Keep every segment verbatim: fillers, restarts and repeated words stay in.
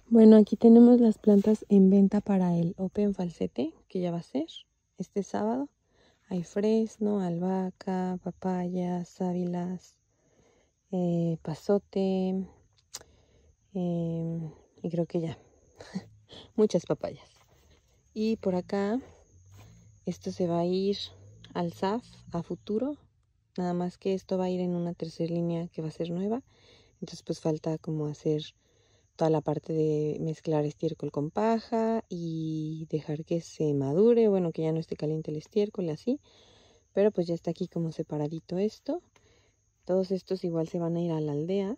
Bueno, aquí tenemos las plantas en venta para el Open Falsete, que ya va a ser este sábado. Hay fresno, albahaca, papayas, sábilas, eh, pasote, eh, y creo que ya, muchas papayas. Y por acá, esto se va a ir al S A F a futuro, nada más que esto va a ir en una tercera línea que va a ser nueva. Entonces pues falta como hacer toda la parte de mezclar estiércol con paja y dejar que se madure, bueno, que ya no esté caliente el estiércol y así. Pero pues ya está aquí como separadito esto. Todos estos igual se van a ir a la aldea.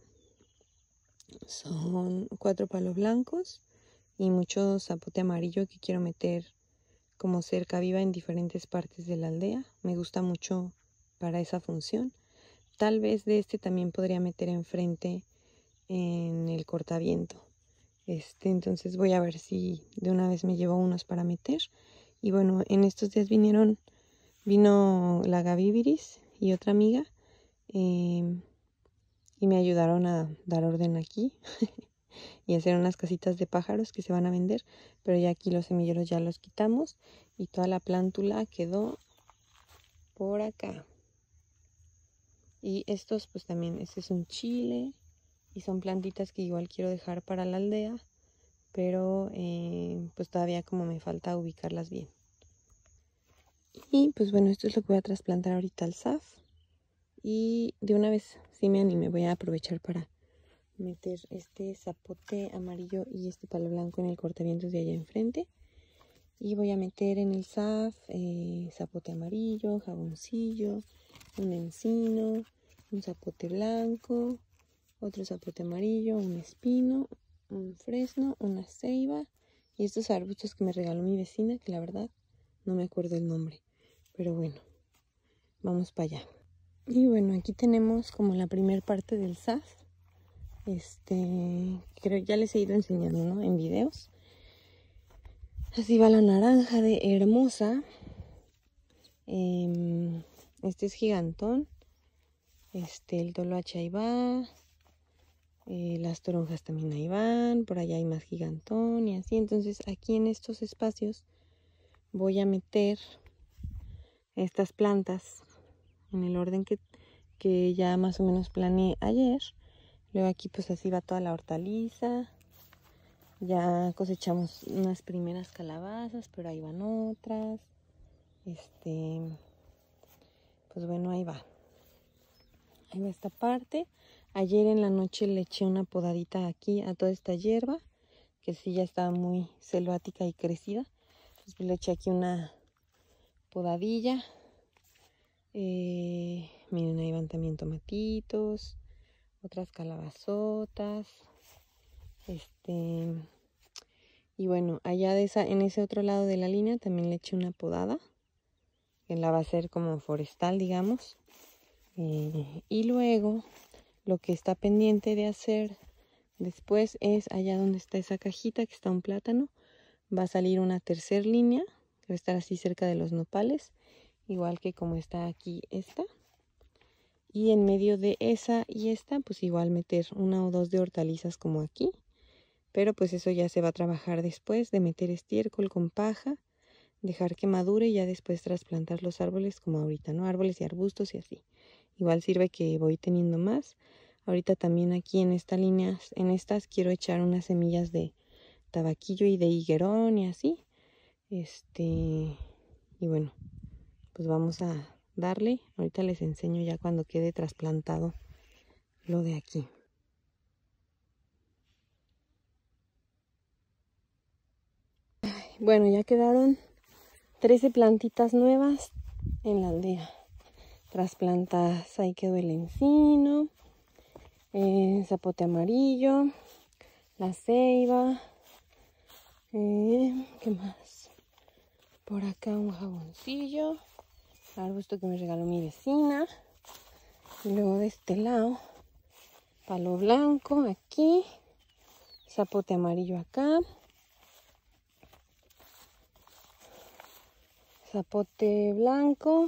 Son cuatro palos blancos y mucho zapote amarillo que quiero meter como cerca viva en diferentes partes de la aldea. Me gusta mucho para esa función. Tal vez de este también podría meter enfrente en el cortaviento. Este, entonces voy a ver si de una vez me llevo unos para meter. Y bueno, en estos días vinieron, vino la Gaby Viris y otra amiga eh, y me ayudaron a dar orden aquí y hacer unas casitas de pájaros que se van a vender. Pero ya aquí los semilleros ya los quitamos y toda la plántula quedó por acá. Y estos pues también, este es un chile y son plantitas que igual quiero dejar para la aldea, pero eh, pues todavía como me falta ubicarlas bien. Y pues bueno, esto es lo que voy a trasplantar ahorita al S A F. Y de una vez, sí me animé, voy a aprovechar para meter este zapote amarillo y este palo blanco en el cortavientos de allá enfrente. Y voy a meter en el S A F eh, zapote amarillo, jaboncillo, un encino, un zapote blanco, otro zapote amarillo, un espino, un fresno, una ceiba y estos arbustos que me regaló mi vecina, que la verdad no me acuerdo el nombre, pero bueno, vamos para allá. Y bueno, aquí tenemos como la primera parte del S A F. Este, creo ya les he ido enseñando, ¿no? En videos. Así va la naranja de hermosa. Eh, este es gigantón. Este, el toloache ahí va. Eh, las toronjas también ahí van. Por allá hay más gigantón y así. Entonces aquí en estos espacios voy a meter estas plantas en el orden que, que ya más o menos planeé ayer. Luego aquí pues así va toda la hortaliza. Ya cosechamos unas primeras calabazas, pero ahí van otras. Este, pues bueno, ahí va. Ahí va esta parte. Ayer en la noche le eché una podadita aquí a toda esta hierba, que sí ya estaba muy selvática y crecida. Entonces pues le eché aquí una podadilla. Eh, miren, ahí van también tomatitos, otras calabazotas. Este, y bueno, allá de esa, en ese otro lado de la línea también le eché una podada, que la va a hacer como forestal, digamos. Eh, y luego lo que está pendiente de hacer después es allá donde está esa cajita, que está un plátano, va a salir una tercera línea, que va a estar así cerca de los nopales, igual que como está aquí esta. Y en medio de esa y esta, pues igual meter una o dos de hortalizas como aquí. Pero pues eso ya se va a trabajar después de meter estiércol con paja, dejar que madure y ya después trasplantar los árboles como ahorita, ¿no? Árboles y arbustos y así. Igual sirve que voy teniendo más. Ahorita también aquí en esta línea, en estas quiero echar unas semillas de tabaquillo y de higuerón y así. Este, y bueno, pues vamos a darle. Ahorita les enseño ya cuando quede trasplantado lo de aquí. Bueno, ya quedaron trece plantitas nuevas en la aldea trasplantadas. Ahí quedó el encino, el zapote amarillo, la ceiba, eh, ¿qué más? Por acá un jaboncillo, arbusto que me regaló mi vecina. Y luego de este lado, palo blanco aquí, zapote amarillo acá, zapote blanco,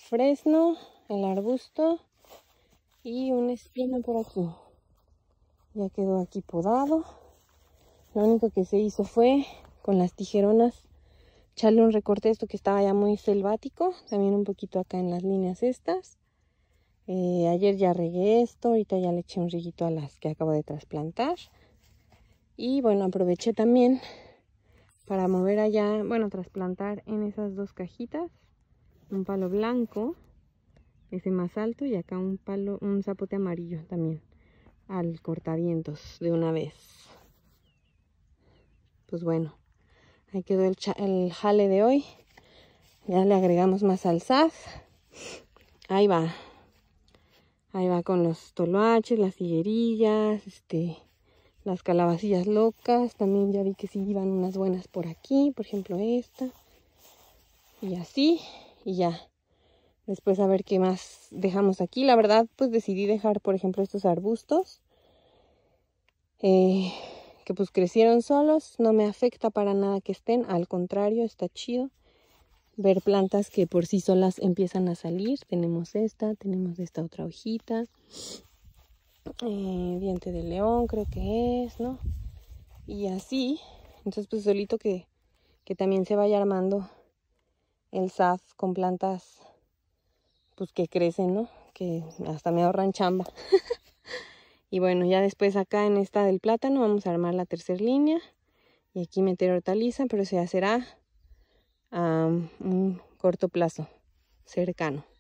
fresno, el arbusto y un espino por aquí. Ya quedó aquí podado. Lo único que se hizo fue con las tijeronas echarle un recorte a esto que estaba ya muy selvático. También un poquito acá en las líneas estas. Eh, ayer ya regué esto. Ahorita ya le eché un riguito a las que acabo de trasplantar. Y bueno, aproveché también para mover allá, bueno, trasplantar en esas dos cajitas. Un palo blanco, ese más alto, y acá un palo, un zapote amarillo también. Al cortavientos de una vez. Pues bueno, ahí quedó el, el jale de hoy. Ya le agregamos más alzaz. Ahí va. Ahí va con los toloaches, las higuerillas, este, las calabacillas locas. También ya vi que sí iban unas buenas por aquí. Por ejemplo esta. Y así. Y ya. Después a ver qué más dejamos aquí. La verdad, pues decidí dejar, por ejemplo, estos arbustos. Eh, que pues crecieron solos. No me afecta para nada que estén. Al contrario, está chido ver plantas que por sí solas empiezan a salir. Tenemos esta, tenemos esta otra hojita. Eh, diente de león creo que es, ¿no? Y así. Entonces pues solito que, que también se vaya armando el S A F con plantas pues que crecen, ¿no? Que hasta me ahorran chamba. Y bueno, ya después acá en esta del plátano vamos a armar la tercera línea. Y aquí meter hortaliza, pero eso ya será a um, un corto plazo, cercano.